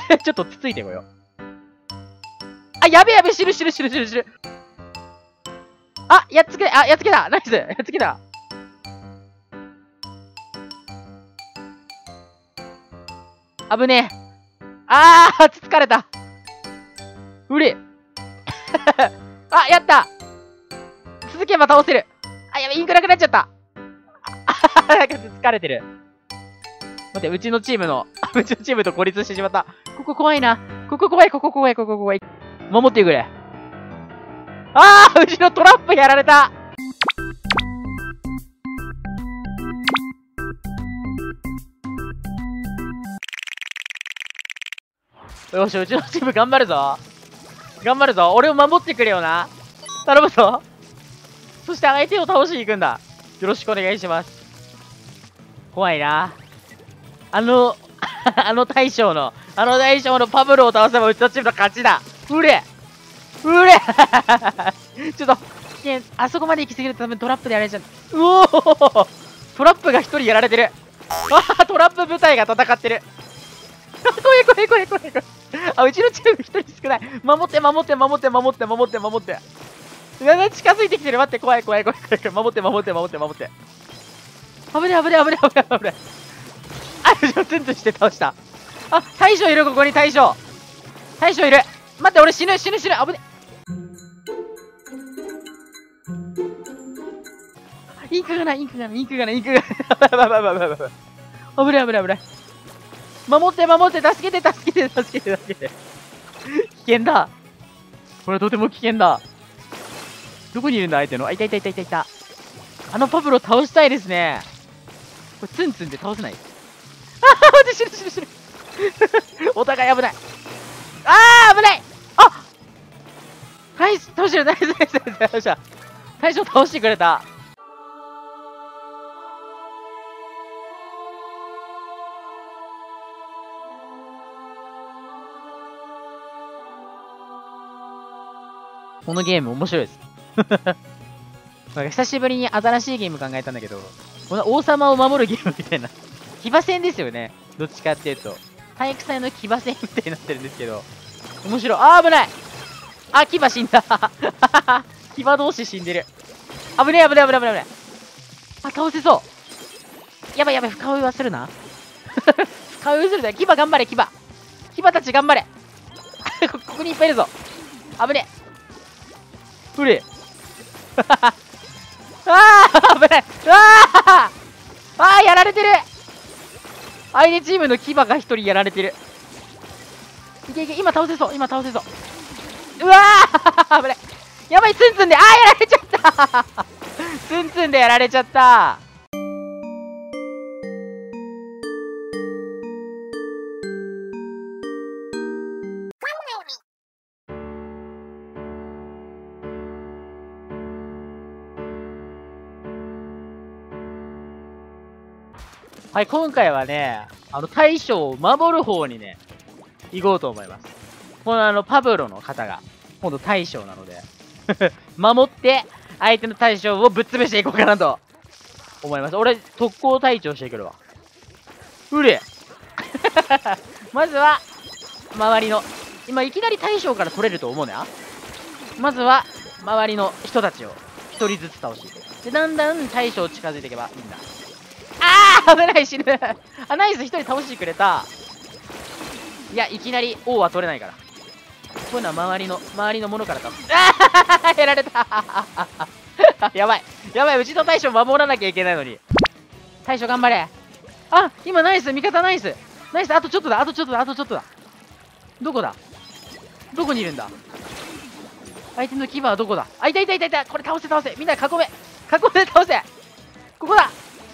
ちょっとつついてこよう。あ、やべやべ、死ぬ。あ、やっつけたナイスやっつけた危ねえ。つつかれた。うれ。あ、やった続けば倒せる。あ、やべ、インクなくなっちゃった。なんかつつかれてる。待って、うちのチームと孤立してしまった。ここ怖いな。ここ怖い。守ってくれ。うちのトラップやられた。よし、うちのチーム頑張るぞ。俺を守ってくれよな。頼むぞ。そして相手を倒しに行くんだ。よろしくお願いします。怖いな。あの大将のパブロを倒せばうちのチームの勝ちだ。うれちょっと、危険。あそこまで行き過ぎると多分トラップでやられちゃう。トラップが一人やられてる。トラップ部隊が戦ってる。怖い。うちのチーム一人少ない。守って。近づいてきてる。待って、怖い。守って。危ね。ツンツンして倒した。大将いる、ここに大将いる。待って、俺死ぬ。危ね。インクがない。危ない。守って。助けて。危険だ。これはとても危険だ。どこにいるんだ、相手の。いた。あのパブロ倒したいですね。これツンツンで倒せない。待って、死ぬ。お互い危ない。危ない。ナイス倒してる。ナイス大将倒してくれた。このゲーム面白いです。なんか久しぶりに新しいゲーム考えたんだけど、この王様を守るゲームみたいな。騎馬戦ですよね。どっちかっていうと。体育祭の騎馬戦みたいになってるんですけど。面白い。危ない。騎馬死んだ。騎馬同士死んでる。危ねえ。倒せそう。やばい。深追いはするな。深追いするな。騎馬頑張れ、騎馬たち頑張れ。ここにいっぱいいるぞ。危ねえ。うれ。危ない。やられてる。相手チームの騎馬が一人やられてる。いけ。今倒せそう。うわー危ない。やばい、ツンツンで、やられちゃったツンツンでやられちゃった。はい、今回はね、大将を守る方にね、行こうと思います。このパブロの方が、今度大将なので、守って、相手の大将をぶっ潰していこうかなと、思います。俺、特攻隊長してくるわ。うれまずは、周りの、今いきなり大将から取れると思うね。まずは、周りの人たちを、一人ずつ倒していく。で、だんだん大将近づいていけばいいんだ。危ない、死ぬ。ナイス、一人倒してくれた。いや、いきなり王は取れないから。こういうのは周りのものから倒す。やられた。やばい、うちの大将守らなきゃいけないのに。大将頑張れ。今ナイス、味方ナイス。あとちょっとだ。どこだ、どこにいるんだ。相手の牙はどこだ。いた。これ倒せ。みんな囲め倒せ。ここだ。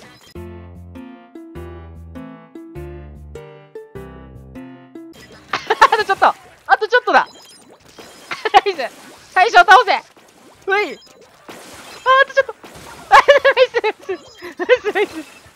あとちょっとだ。ナイス。大将倒せ。うい。あとちょっと。ナイス。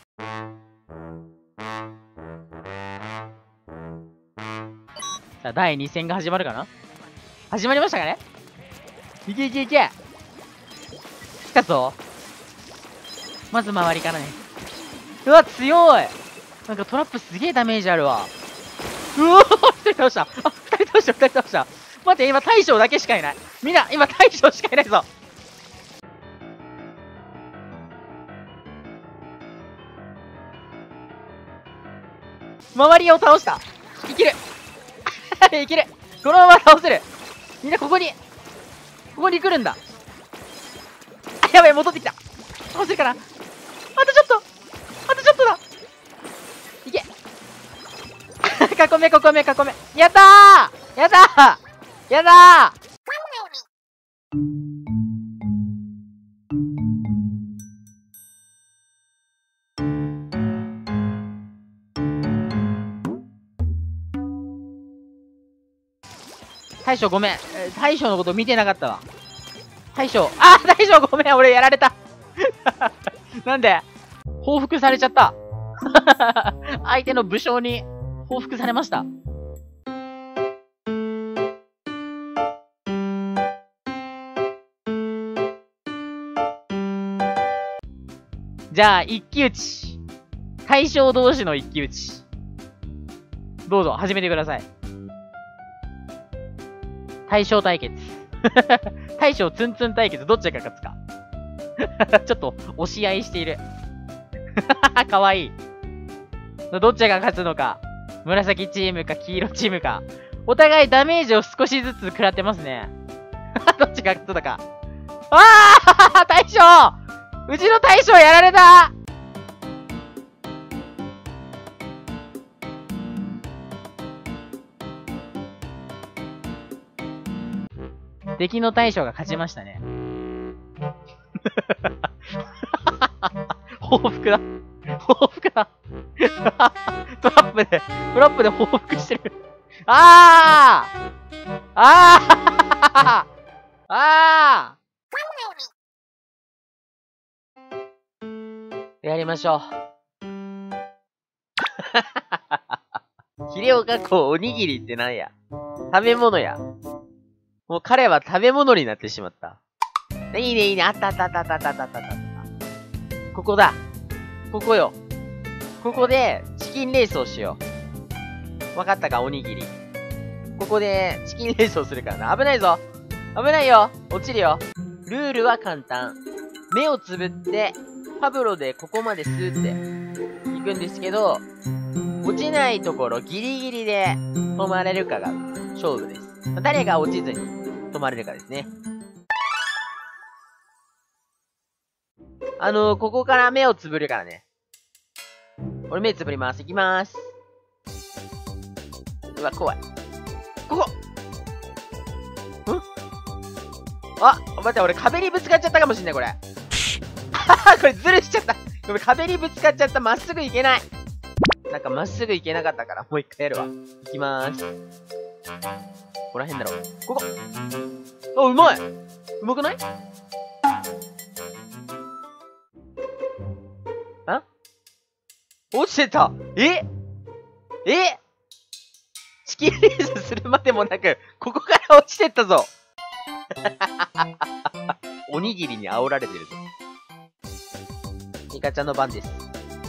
さあ、第2戦が始まるかな。始まりましたかね。いけ。来たぞ。まず周りからね。うわ、強い。なんかトラップすげえダメージあるわ。うおー一人倒した。あ、二人倒した、二人倒した。待って、今大将だけしかいない。みんな、今大将しかいないぞ。周りを倒した。いける。いける。このまま倒せる。みんなここに来るんだ。あ、やばい、戻ってきた。倒せるかな。あとちょっと。あとちょっとだ。いけ。囲め、囲め、囲め。やったー、やったー、やったー。大将ごめん。大将のこと見てなかったわ。大将。あ、大将ごめん。俺やられた。なんで報復されちゃった。相手の武将に報復されました。じゃあ、一騎打ち。大将同士の一騎打ち。どうぞ、始めてください。大将対決。大将ツンツン対決、どっちが勝つか。ちょっと、押し合いしている。かわいい。どっちが勝つのか。紫チームか黄色チームか。お互いダメージを少しずつ食らってますね。どっちが勝つのか。ああ大将うちの大将やられた。敵の大将が勝ちましたね。報復だ。報復だ。トラップで報復してる。ああああああやりましょう。ヒレオかこうおにぎりってなんや。食べ物や。もう彼は食べ物になってしまった。いいねいいね。あったあったあったあったあったあったあった。ここだ。ここよ。ここでチキンレースをしよう。わかったかおにぎり。ここでチキンレースをするからな。危ないぞ。危ないよ。落ちるよ。ルールは簡単。目をつぶって、パブロでここまでスーって行くんですけど、落ちないところギリギリで止まれるかが勝負です。誰が落ちずに止まれるかですね。ここから目をつぶるからね。俺目つぶります。いきまーす。うわ、怖い。ここあ、待って、俺壁にぶつかっちゃったかもしんない、これ。これずるしちゃった。ごめん、壁にぶつかっちゃった。まっすぐ行けない。なんかまっすぐ行けなかったから、もう一回やるわ。行きまーす。ここら辺だろ。ここ。あ、うまい。うまくない？あ？落ちてた。チキンレースするまでもなく、ここから落ちてったぞ。おにぎりに煽られてるぞ。ニカちゃんの番です。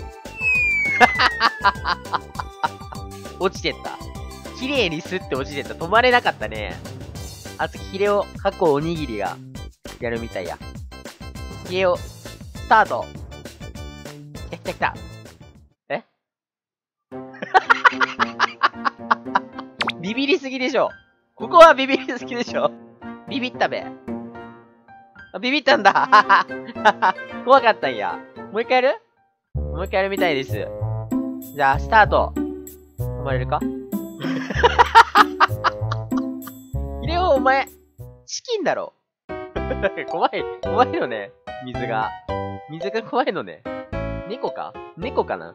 落ちてった。綺麗にスッて落ちてった。止まれなかったね。あつきヒレを、過去おにぎりが、やるみたいや。ヒレを、スタート。来た来た。えビビりすぎでしょ。ここはビビりすぎでしょ。ビビったべ。ビビったんだ。怖かったんや。もう一回やる？もう一回やるみたいです。じゃあ、スタート。止まれるか？ヒレオ、お前、チキンだろ。怖いのね。水が怖いのね。猫かな？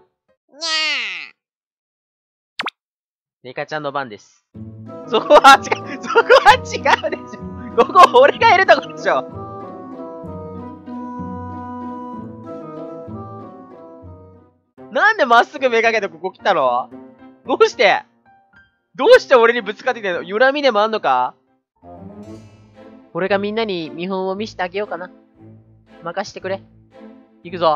ネカちゃんの番です。そこは違うでしょ。ここ俺がいるとこでしょ。なんでまっすぐめがけてここ来たの？どうして俺にぶつかってきてんの？恨みでもあんのか？俺がみんなに見本を見せてあげようかな。任してくれ。行くぞ。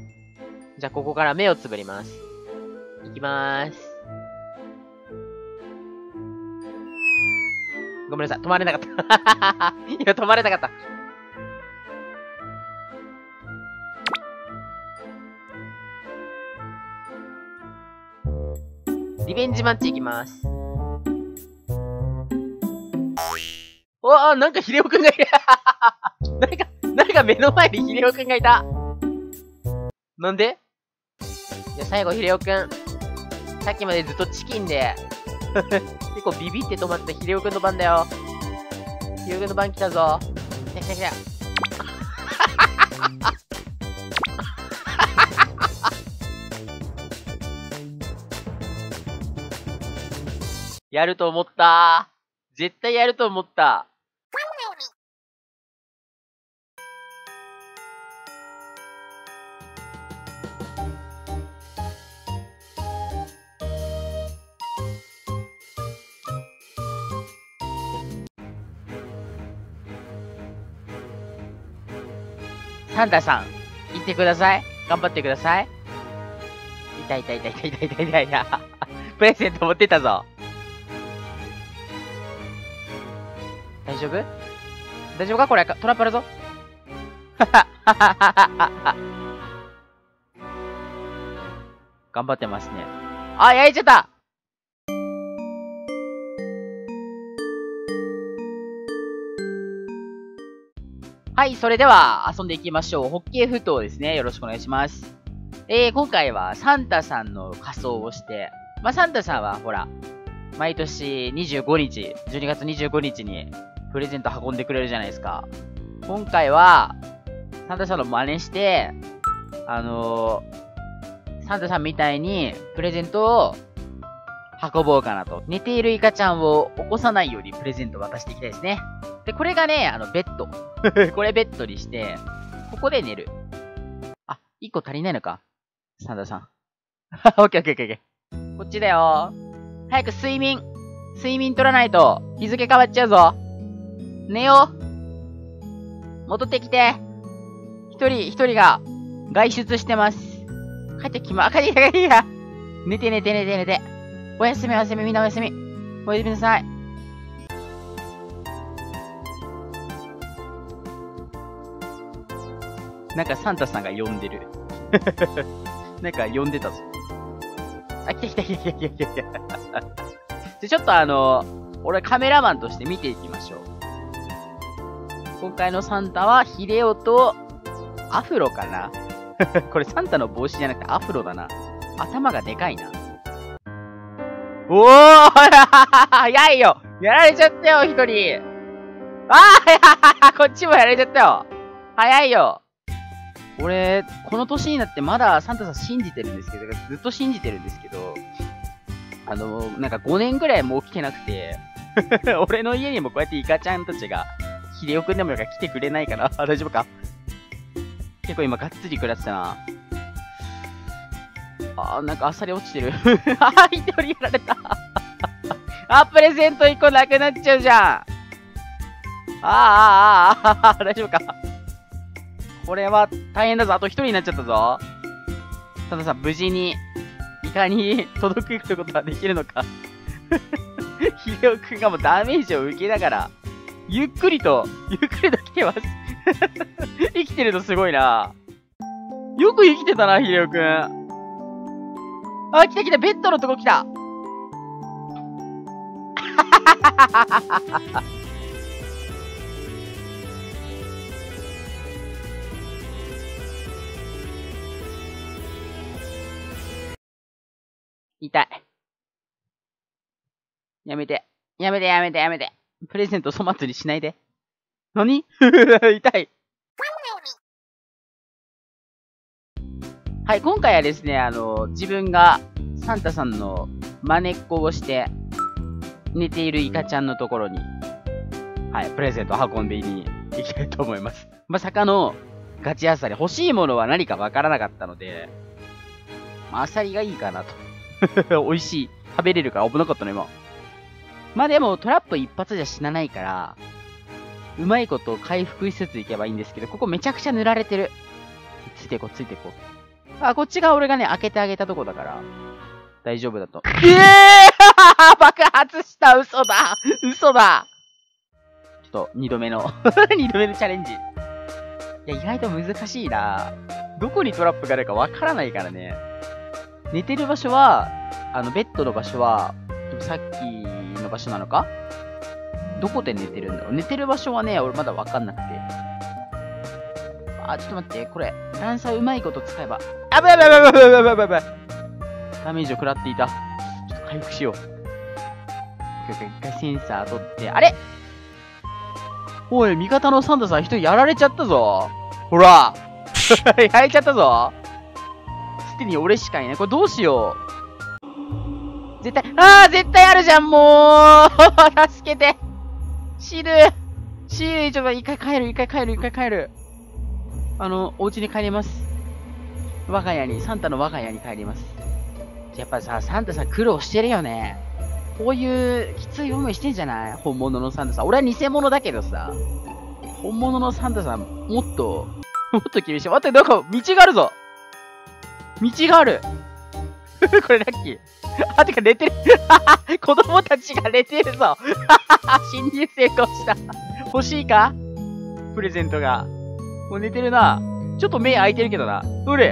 じゃあここから目をつぶります。行きまーす。 ごめんなさい。止まれなかった。今止まれなかった。リベンジマッチいきます。おー、なんかヒレオくんがいる。なんか目の前にヒレオくんがいた。なんで？じゃ、最後ヒレオくん。さっきまでずっとチキンで、結構ビビって止まったヒレオくんの番だよ。ヒレオくんの番来たぞ。来た来た来た。やると思った。絶対やると思った。サンタさん、行ってください。頑張ってください。痛い痛い痛い痛い痛い痛い痛い痛い。プレゼント持ってったぞ。大丈夫？大丈夫かこれ、トラップあるぞ。頑張ってますね。あ、焼いちゃった。はい、それでは遊んでいきましょう。ホッケーフットですね。よろしくお願いします。今回はサンタさんの仮装をして、サンタさんはほら、毎年25日、12月25日にプレゼント運んでくれるじゃないですか。今回は、サンタさんの真似して、サンタさんみたいにプレゼントを運ぼうかなと。寝ているイカちゃんを起こさないようにプレゼント渡していきたいですね。で、これがね、ベッド。これベッドにして、ここで寝る。あ、1個足りないのかサンタさん。オッケーオッケーオッケー。こっちだよ。早く睡眠取らないと日付変わっちゃうぞ。寝よう。戻ってきて。一人が外出してます。帰ってきて。寝て。おやすみ、みんなおやすみ。おやすみなさい。なんかサンタさんが呼んでる。なんか呼んでたぞ。あ、来た。ちょっと俺カメラマンとして見ていきましょう。今回のサンタはヒデオとアフロかな。これサンタの帽子じゃなくてアフロだな。頭がでかいな。おー早いよ。やられちゃったよ、一人。こっちもやられちゃったよ。早いよ。俺、この年になってまだサンタさん信じてるんですけど、ずっと信じてるんですけど、なんか5年くらいもう来てなくて、俺の家にもこうやってイカちゃんたちが、ヒデオくんでもいいから来てくれないかな。大丈夫か？結構今がっつり食らってたな。なんかあっさり落ちてる。一人やられた。プレゼント1個なくなっちゃうじゃん。大丈夫か？これは大変だぞ。あと1人になっちゃったぞ。サンタさん、無事に、イカに届くことができるのか。ヒデオくんがもうダメージを受けながら、ゆっくりと来てます。生きてるのすごいな。よく生きてたな、ヒデオくん。来た、ベッドのとこ来た。痛い。やめて。プレゼント粗末にしないで。何？痛い。はい、今回はですね、自分がサンタさんの真似っこをして、寝ているイカちゃんのところに、はい、プレゼントを運んでに行きたいと思います。まさかのガチアサリ。欲しいものは何かわからなかったので、アサリがいいかなと。美味しい。食べれるから危なかったの、今。でも、トラップ一発じゃ死なないから、うまいこと回復しつついけばいいんですけど、ここめちゃくちゃ塗られてる。ついていこう。こっちが俺がね、開けてあげたとこだから、大丈夫だと。爆発した。嘘だ。 っと、2度目の、2度目のチャレンジ。いや、意外と難しいな。どこにトラップがあるかわからないからね。寝てる場所は、ベッドの場所は、さっきの場所なのか？どこで寝てるんだろう？寝てる場所はね、俺まだわかんなくて。ちょっと待って、これ、ランサーうまいこと使えば。やばいやばいやばいやばいやばいやばい。ダメージを食らっていた。ちょっと回復しよう。一回センサー取って、あれ？おい、味方のサンタさん一人やられちゃったぞ。ほらやられちゃったぞ。すでに俺しかいない。これどうしよう。絶対、絶対あるじゃん、もう助けて。死ぬ。ちょっと一回帰る。お家に帰ります。サンタの我が家に帰ります。やっぱさ、サンタさん苦労してるよね。こういうきつい思いしてんじゃない？本物のサンタさん。俺は偽物だけどさ。本物のサンタさん、もっと厳しい。待って、なんか、道があるぞ。道がある。これラッキー。てか寝てる。子供たちが寝てるぞ。侵入成功した。欲しいか？プレゼントが。もう寝てるな。ちょっと目開いてるけどな。どれ？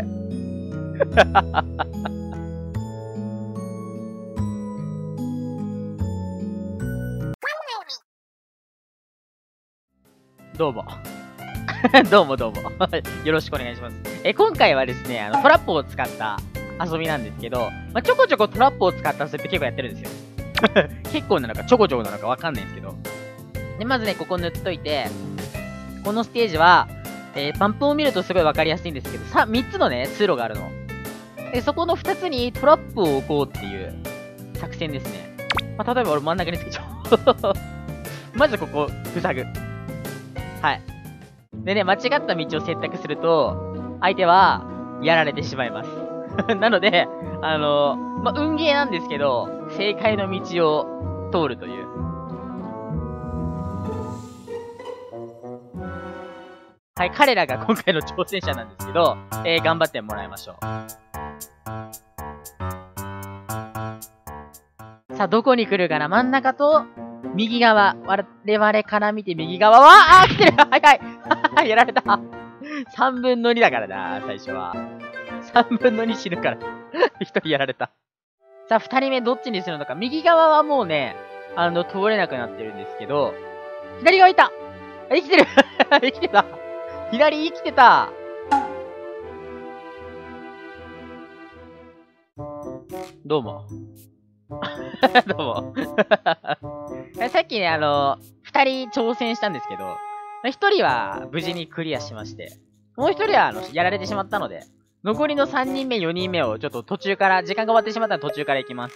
どうも。どうも。よろしくお願いします。今回はですね、トラップを使った遊びなんですけど、ちょこちょこトラップを使った遊びって結構やってるんですよ。結構なのかちょこちょこなのかわかんないんですけど。で、まずね、ここ塗っといて、このステージは、パンプを見るとすごいわかりやすいんですけど、3つのね、通路があるの。で、そこの2つにトラップを置こうっていう作戦ですね。例えば俺真ん中につけちゃおう。まずここ、塞ぐ。はい。でね、間違った道を選択すると、相手は、やられてしまいます。なので、運ゲーなんですけど、正解の道を通るという。はい、彼らが今回の挑戦者なんですけど、頑張ってもらいましょう。さあ、どこに来るかな？真ん中と、右側。我々から見て右側は、来てるはい。やられた。3分の2だからな、最初は。3分の2死ぬから。1人やられた。さあ、2人目どっちにするのか。右側はもうね、通れなくなってるんですけど、左側いた！生きてる生きてた。左生きてた。どうも。どうも。さっきね、2人挑戦したんですけど、1人は無事にクリアしまして、もう1人はやられてしまったので、残りの3人目、4人目をちょっと途中から、時間が終わってしまったら途中から行きます。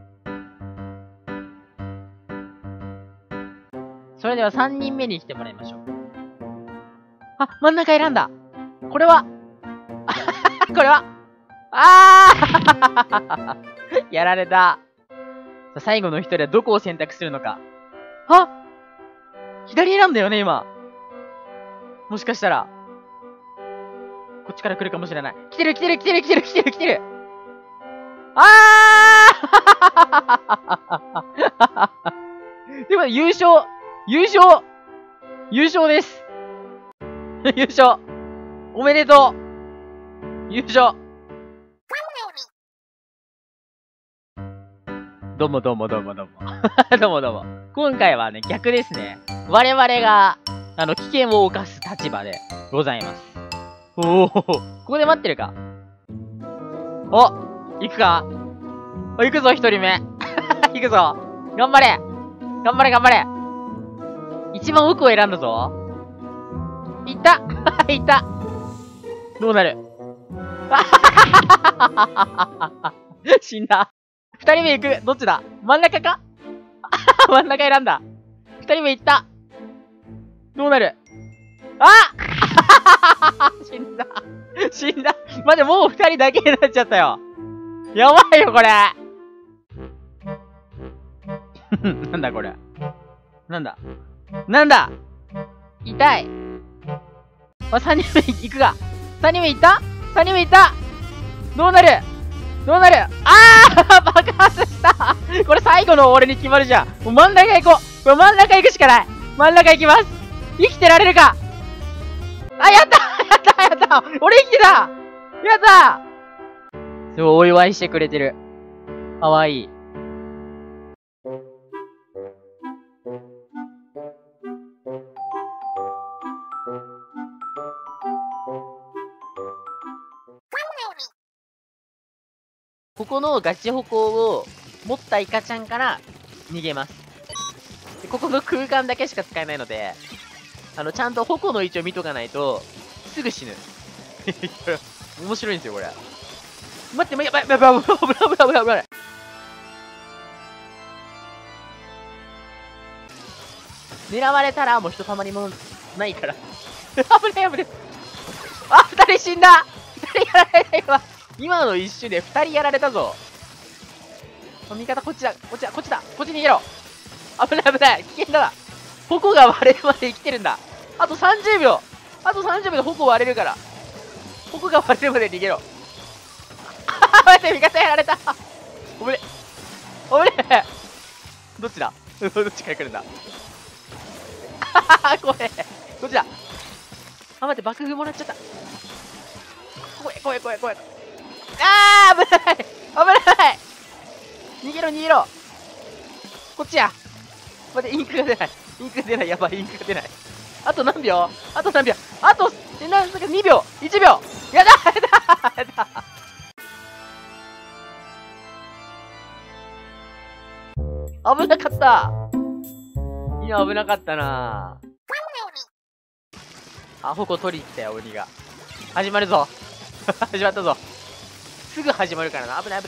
それでは3人目に来てもらいましょう。真ん中選んだ。これはこれはやられた。最後の一人はどこを選択するのか。左選んだよね、今。もしかしたら。こっちから来るかもしれない。来てるでも優勝です優勝おめでとう優勝どうも。今回はね、逆ですね。我々が、危険を冒す立場でございます。ここで待ってるか。行くか？行くぞ、一人目。行くぞ。頑張れ。一番奥を選んだぞ。行ったどうなる？死んだ。二人目行く。どっちだ？真ん中か？真ん中選んだ。二人目行った。どうなる？死んだ。待って、もう二人だけになっちゃったよ。やばいよ、これ。なんだこれ。なんだ痛い。三人目行くか。三人目行ったどうなる爆発したこれ最後の俺に決まるじゃん。もう真ん中行こう。これ真ん中行くしかない。 真ん中行きます。生きてられるか。あ、やったやった俺生きてた。やったすごいお祝いしてくれてる。かわいい。ここのガチホコを持ったイカちゃんから逃げます。でここの空間だけしか使えないので、ちゃんと矛の位置を見とかないと、すぐ死ぬ。面白いんですよ、これ。待って、やばい、危ない。狙われたらもうひとたまりもないから。危ない。あ、二人死んだ。二人やられた今の一瞬で二人やられたぞ。味方こっちだ。こっち逃げろ。危ない。危険だな。矛が割れるまで生きてるんだ。あと30秒で矛割れるから。矛が割れるまで逃げろ。待って、味方やられた。おめで。どっちだどっちから来るんだ。怖え。どっちだ。あ、待って、爆風もらっちゃった。怖え。あー、危ない。逃げろ。こっちや。待って、インクが出ない。やばい、インクが出ない。あと何秒あと、なんか2秒 !1 秒やだ危なかった。今危なかったなあ、矛取りに来たよ、鬼が。始まるぞ。始まったぞ。すぐ始まるからな。危ない。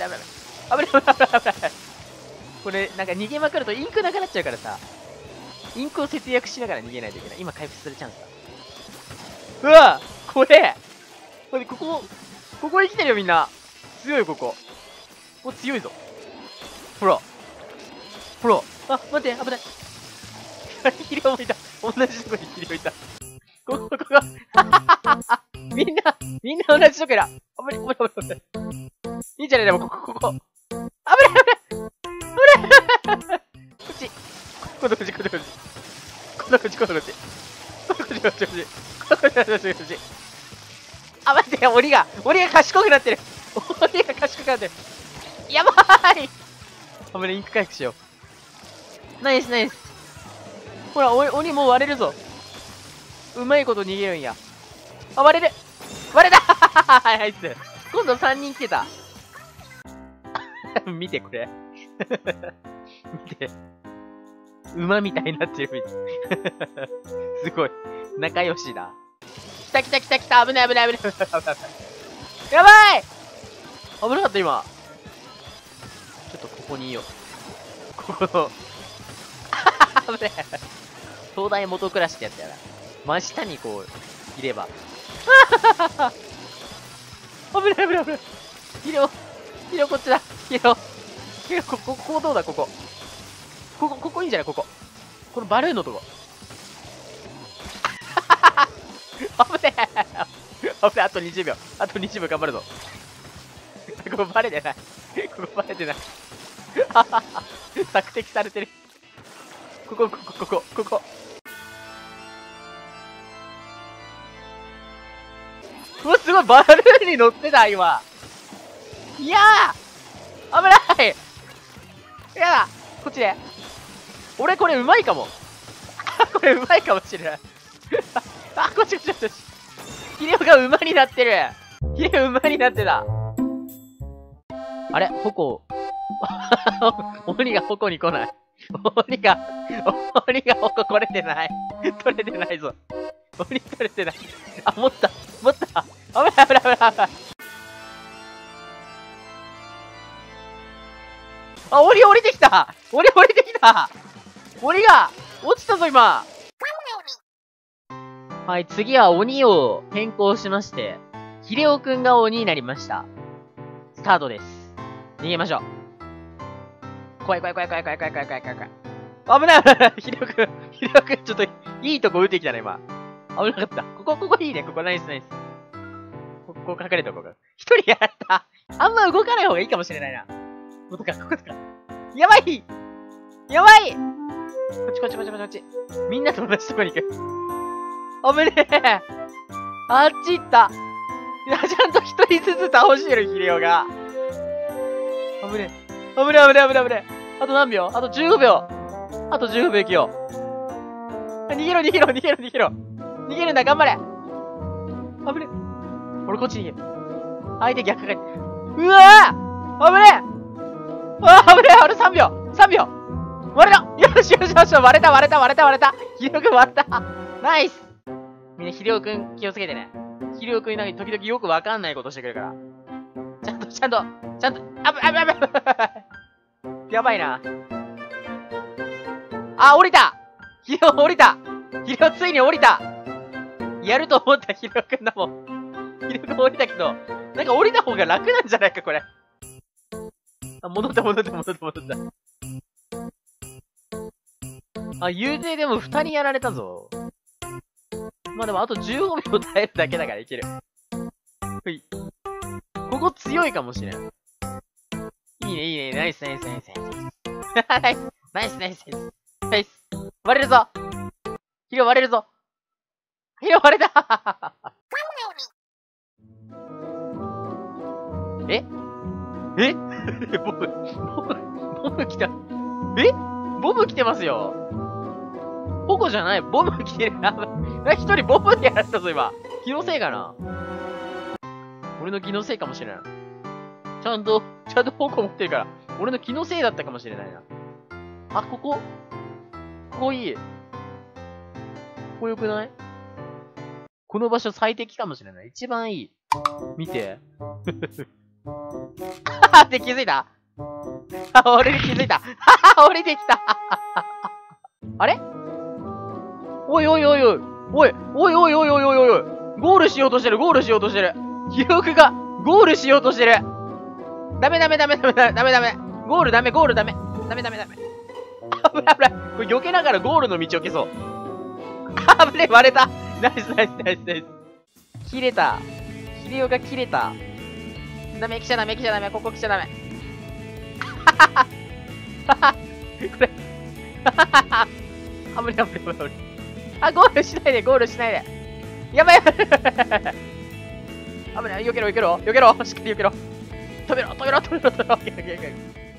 これ、なんか逃げまくるとインクなくなっちゃうからさ。インクを節約しながら逃げないといけない。今回復するチャンスだ。うわ怖え。ここ生きてるよみんな。強いここ。強いぞ。ほら。あ、待って、危ない。ヒレ置いた。同じとこにヒレ置いた。ここ。みんな同じとこや。危ない。いいじゃない、でもここ。危ない。こっち。こっち。あ、待って、鬼が賢くなってる。やばーい。危ない、インク回復しよう。ナイス。ほら、鬼もう割れるぞ。うまいこと逃げるんや。あ、割れたナイス。今度3人来てた。見て、これ。見て。馬みたいになってるみたい。すごい。仲良しだ。来た。危ない。やばい危なかった、今。ちょっとここにいよう。ここの。危ない。東大元暮らしってやつやな。真下にこう、いれば。危ない。ヒロこっちだ。ヒロ、ここどうだ、ここいいんじゃないこのバルーンのとこ。危ねえ。あと20秒頑張るぞ。ここバレてない。索敵されてる。ここ。うわ、すごい、バルーンに乗ってた、今。いやー危ない。やだ、こっちで。俺これうまいかも。これうまいかもしれない。あ、こっち。ヒレオが馬になってる。ヒレオ馬になってた。あれ矛。鬼が矛に来ない。鬼が矛来れてない。取れてないぞ。鬼取れてない。あ、持った。危ない。あ、鬼降りてきた。鬼が落ちたぞ、今。はい、次は鬼を変更しまして、ヒレオくんが鬼になりました。スタートです。逃げましょう。怖い。危ない。ヒレオくん、ちょっと、いいとこ撃ってきたね、今。危なかった。ここいいね。ここナイス。ここ隠れとこうか。一人やられた。あんま動かない方がいいかもしれないな。ここか。やばいっちこっちこっちこっち。みんなと同じとこに行く。危ねえ。あっち行った。いや、ちゃんと一人ずつ倒してる、ヒレオが。危ねえ。危ねえ、危ねえ、危ねえ、危ねえ。あと何秒？あと15秒。あと15秒生きよう。逃げろ、逃げろ、逃げろ、逃げろ。逃げるんだ、頑張れ。危ねえ。俺こっち逃げる。相手逆かかって。うわぁ危ねえ。ああ、危ねえ。あれ3秒。3秒。割れた。よしよしよし。割れた、割れた、割れた、割れた。ヒレオくん割れた。ナイス。みんなヒレオくん気をつけてね。ヒレオくんなんか時々よくわかんないことしてくるから。ちゃんと、あぶ、あぶ、あぶ。やばいな。あ、降りた。ヒレオ降りた。ヒレオついに降りた。やると思ったヒレオくんだもん。ヒレオくん降りたけど、なんか降りた方が楽なんじゃないか、これ。あ、戻った、戻った、戻った、戻った。あ、言うてでも2人やられたぞ。まあでもあと15秒耐えるだけだからいける。ほい。ここ強いかもしれん。いいね、いいね。ナイス、ナイス、ナイス、ナイス。ナイス、ナイス、ナイス。ナイス。割れるぞ。ヒレ割れるぞ。ヒレ割れた。ええボブ来た。えボブ来てますよ。ポコじゃない。ボブ来てる。一人ボブでやられたぞ、今。気のせいかな。俺の気のせいかもしれない。ちゃんとポコ持ってるから。俺の気のせいだったかもしれないな。あ、ここいい。ここ良くない？この場所最適かもしれない。一番いい。見て。って気づいた？俺に気づいた。降りてきた。あれ？おいおいおいおい。おいおいおいおいおいおいおい。ゴールしようとしてる、ゴールしようとしてる。記録がゴールしようとしてる。ダメダメダメダメダメダメ。ゴールダメ、ゴールダメ。ダメダメダメ。危ない危ない。これ避けながらゴールの道を消そう。危ねえ、割れた。ナイスナイスナイスナイス。切れた。ヒレオが切れた。ダメ、来ちゃダメ、来ちゃダメ、ここ来ちゃダメ。これ。危ねえ危ねえ危ねえ。あ、ゴールしないで、ゴールしないで。やばいやばい。危ない、避けろ、避けろ、避けろ。しっかり避けろ。止めろ、止めろ、止めろ、止めろ。